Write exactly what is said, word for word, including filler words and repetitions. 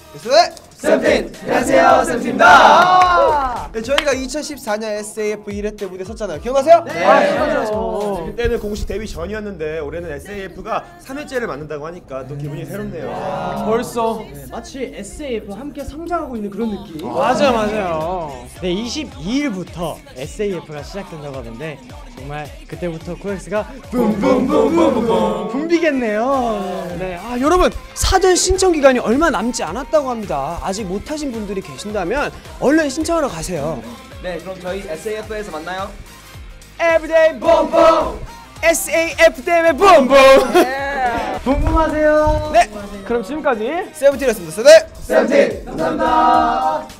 네. 세븐틴! 안녕하세요, 세븐틴입니다. 네, 저희가 이천십사 년 에스에이에프 일 회 때 무대 섰잖아요. 기억나세요? 네. 아, 그때는 공식 데뷔 전이었는데 올해는 에스에이에프가 삼 회째를 맞는다고 하니까 또 기분이 새롭네요. 아, 벌써 네, 마치 에스에이에프 함께 성장하고 있는 그런 느낌. 맞아요, 맞아요. 네, 이십이 일부터 에스에이에프가 시작된다고 하는데 정말 그때부터 코엑스가 붐붐붐붐붐 붐비겠네요. 네, 아 여러분 사전 신청 기간이 얼마 남지 않았다고 합니다. 아직 못하신 분들이 계신다면 얼른 신청하러 가세요. 네, 그럼 저희 에스에이에프에서 만나요. Everyday 붐붐 에스에이에프 때문에 붐붐. 붐붐하세요. 네, 그럼 지금까지 세븐틴이었습니다. 네. 세븐틴! 감사합니다.